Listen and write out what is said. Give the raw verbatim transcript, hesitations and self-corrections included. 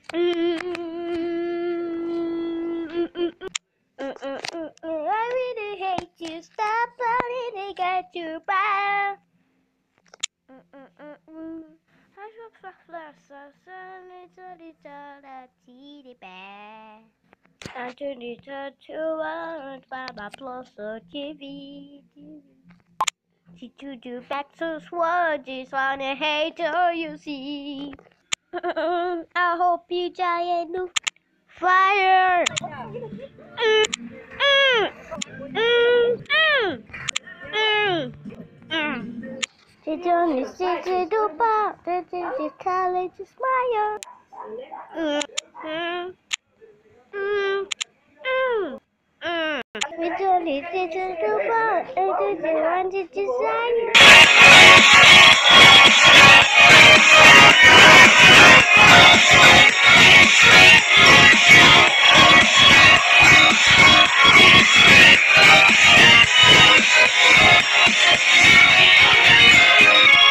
I really hate you. Stop running, they got you back. I should flash a sun, it's a little teeny bear. I turn it to one, Baba plus a T V. She to do back to sword, just wanna hate all you see. I hope you giant look fire. Mm, mm, mm, mm, mm, mm. She's only sixty to pop, this is college smile. Mm, mm, mm, mm, mm. It's only sixty to pop, this is one to desire.